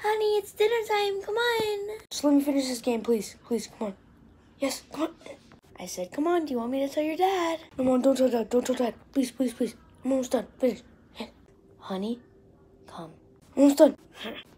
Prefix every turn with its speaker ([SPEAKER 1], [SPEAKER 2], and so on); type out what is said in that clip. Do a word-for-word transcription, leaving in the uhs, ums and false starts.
[SPEAKER 1] Honey, it's dinner time. Come on. Just let me finish this game, please. Please, come on. Yes, come on. I said, come on. Do you want me to tell your dad? No, Mom, don't tell dad. Don't tell dad. Please, please, please. I'm almost done. Finish. Honey, come. I'm almost done.